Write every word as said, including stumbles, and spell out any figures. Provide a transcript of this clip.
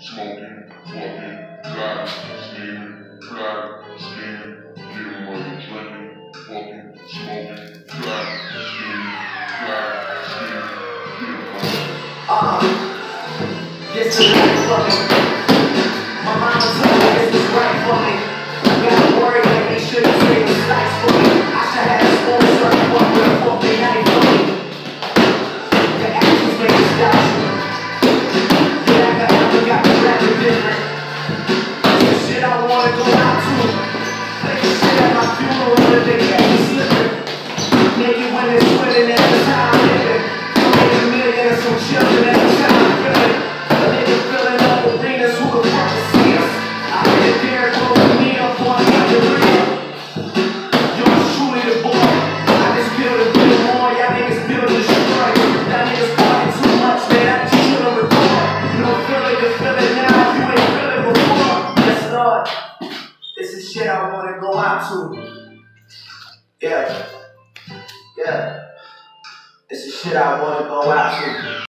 smoking, fucking, driving, steaming, driving, steaming, getting money, drinking, fucking, smoking, driving, steaming, driving, steaming, getting money. Uh, this is right for me. My mama told me this was right for me. Gotta worry that they shouldn't say it was nice for me. I should have a small circle one with a fucking night for me. The actions make us doubt you. Yeah, I got, got the rapping different. This is shit I wanna go out to. Play this shit at my funeral if they catch me slipping. Naked when they're sweating at the time living. I'm making a million and some children at the time feeling. A nigga filling up arenas, who the fuck will see us? I hit a dare close to me up on the other real. Yours truly the boy. I just build a bit more, y'all niggas build a destroy. Y'all niggas party too much, man, I just should have record. You don't feel it, you feel it now, you ain't feel it before. Yes, Lord, this is shit I wanna go out to. Yeah, yeah. This is shit I wanna go out to.